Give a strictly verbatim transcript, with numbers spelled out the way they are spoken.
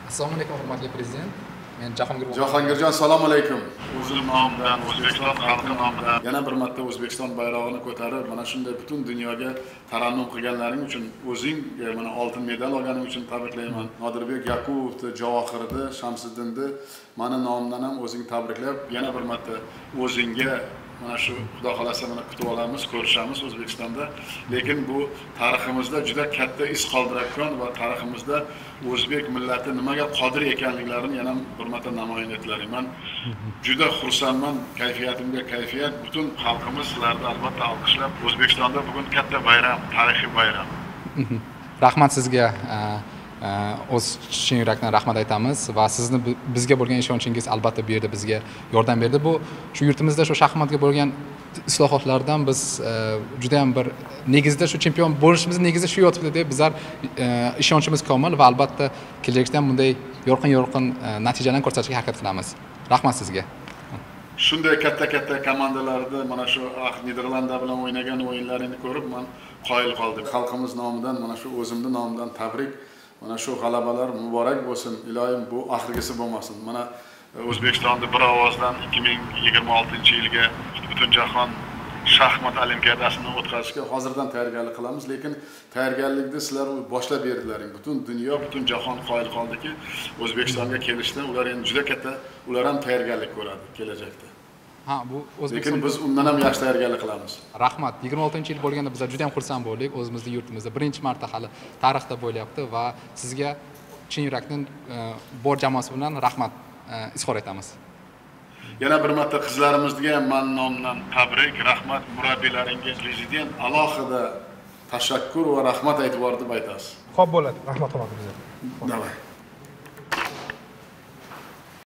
Assalomu alaykum hurmatli prezident. Men Jahongir Jahongirjon, assalomu alaykum. O'zim nomidan, O'zbekiston xalqi nomidan Yana bir marta O'zbekiston bayrog'ini ko'tarib, mana shunday butun dunyoga tarannum qilganlaring uchun, o'zing mana oltin medal olganing uchun tabriklayman. Nodirbek Yaqupovni, Javohirni, Shamsiddinni meni nomimdan ham o'zing tabriklab, yana bir marta o'zingga mana shu xudo xolasa mana kutib olamiz, ko'rishamiz O'zbekistonda. Lekin bu tariximizda juda katta iz qoldirayotgan va tariximizda o'zbek millati nimaga qodir ekanliklarini yana bir marta namoyon etilaring. Men juda xursandman, kayfiyatimga kayfiyat, butun xalqimiz sizlarni albatta olqishlab, O'zbekistonda bugun katta bayram, tarixiy bayram. Rahmat sizga. O'z chin yurakdan rahmat aytamiz va sizni bizga bo'lgan ishonchingiz albatta bu yerda bizga yordam berdi. Bu shu yurtimizda shu shaxmatga bo'lgan islohotlardan biz juda ham bir negizda shu chempion bo'lishimiz negizida shu yotibdi deb bizlar ishonchimiz komil va albatta kelajakda ham bunday yorqin-yorqin natijalarni ko'rsatishga harakat qilamiz. Rahmat sizga. Shunday katta-katta komandalarni mana shu Niderlandiya bilan o'ynagan o'yinlarini ko'rib men qoyil qoldim. Xalqimiz nomidan, mana shu o'zimning nomimdan tabrik. Mana shu g'alabalar muborak bo'lsin. Iloyim bu oxirgisi bo'lmasin. Mana O'zbekistonda bir ovozdan ikki ming yigirma oltinchi yilga butun jahon shaxmat olimpiadasini o'tkazishga hozirdan tayyorgarlik qilamiz, lekin tayyorgarlikni sizlar boshlab berdilaring. Butun dunyo, butun jahon qoyil qoldiki, O'zbekistonga kelishdan ular endi juda katta, ular ham tayyorgarlik ko'radi kelajakda. Ha, bu O'zbekiston. Lekin biz undan ham yaxshi tayyorgarlik qilamiz. Rahmat. yigirma oltinchi yil bo'lganda bizlar juda ham xursand bo'ldik. O'zimizning yurtimizda birinchi marta hali tarixda bo'lyapti va sizga chin yurakdan bor jamoasi bilan rahmat izhor etamiz. Yana bir marta qizlarimizga ham men nomidan tabrik, rahmat, murabbiylaringiz, prezident alohida tashakkur va rahmat aytib bordi deb aytasiz. Xo'p bo'ladi. Rahmat hurmatli prezident. Davay.